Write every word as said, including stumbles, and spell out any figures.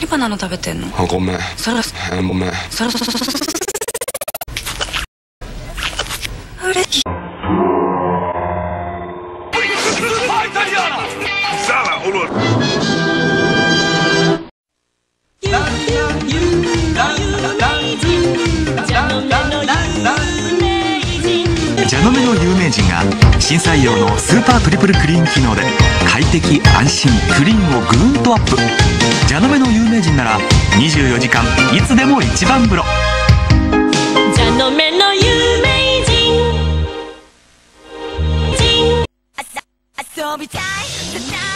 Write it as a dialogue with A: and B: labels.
A: 何バナナ食べてんの？
B: あ、ごめん。
A: そら
B: えごめん。
A: そらそらそらそらうれしい。
C: 蛇の目の有名人が新採用のスーパートリプルクリーン機能で快適安心クリーンをぐーんとアップ。蛇の目の有名人ならにじゅうよじかんいつでも一番風呂。
D: 蛇の目の有名人。遊びたい